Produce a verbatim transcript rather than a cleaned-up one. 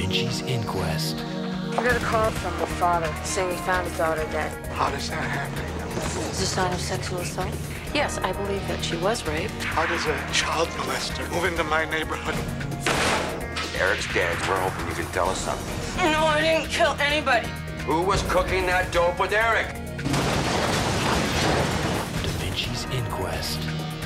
Vinci's Inquest. I got a call from the father saying he found his daughter dead. How does that happen? Is this a sign of sexual assault? Yes, I believe that she was raped. How does a child molester move into my neighborhood? Eric's dead. We're hoping you can tell us something. No, I didn't kill anybody. Who was cooking that dope with Eric? Da Vinci's Inquest.